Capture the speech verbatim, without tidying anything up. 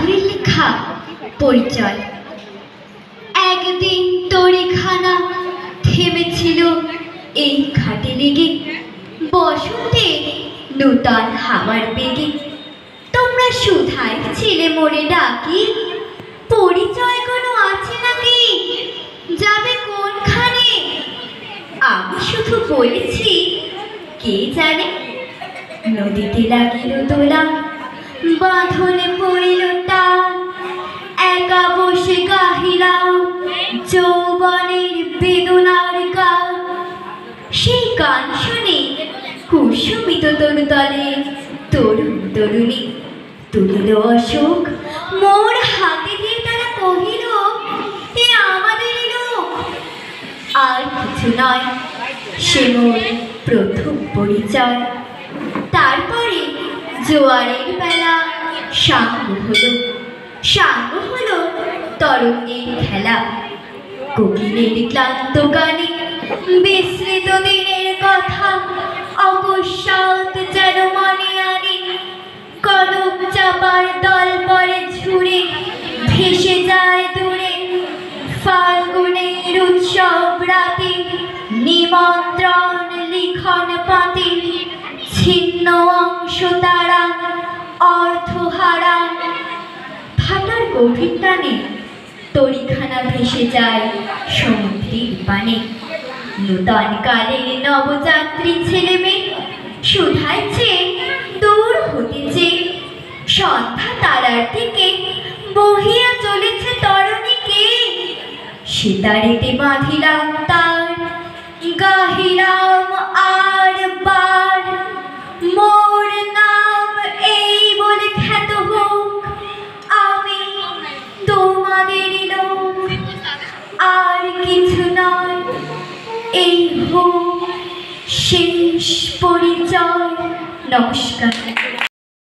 সাগরের লেখা পরিচয়। একদিন তরিখানা থেমেছিল এই ঘাটে লেগে, বসন্তে নূতন হাওয়ার বেগে। তোমরা সুধাই ছিলে মোরে ডাকি, পরিচয় কোনো আছে নাকি, যাবে কোনখানে? আমি শুধু বলেছি কে জানে। নদীতে লাগিল তোলা, বাঁধনে পড়িল টান, একা বসে গাহিলাম যৌবনের বেদনার গান। সেই গান শুনে কুসুমিত তরুতলে তরুণ তরুণী তুলিল অশোক মোর হাতে দিয়ে। তারা কহিল, এ আমাদের লোক। আর কিছু নয়, সে মোর প্রথম পরিচয়। তারপরে জোয়ারের বেলা সাঙ্গ হলো, সাঙ্গ হলো তরঙ্গের খেলা। কোকিলের ক্লান্ত গানে বিস্মৃত দিনের কথা অকস্মাৎ যেন মনে আনে। কনক চাপার দল পরে ঝুড়ে ভেসে যায় দূরে। ফাল্গুনের উৎসব রাতে নিমন্ত্রণ লিখন পাতে, ছিন্ন অংশ তারা অর্থহারা। ভাটার গভীর টানে তরিখানা ভেসে যায় সমুদ্রের পানে। নূতন কালের নবযাত্রী ছেলে মেয়ে শুধাইছে দূর হতেছে। সন্ধ্যা তারার দিকে বহিয়া চলেছে তরণীকে। সিতারেতে বাঁধিলাম তার, গাহিলাম আর বার, মোর নাম এই বলে খ্যাত হোক, আমি তোমাদের লোক। আর কিছু নয়, এই হোক শেষ পরিচয়। নমস্কার।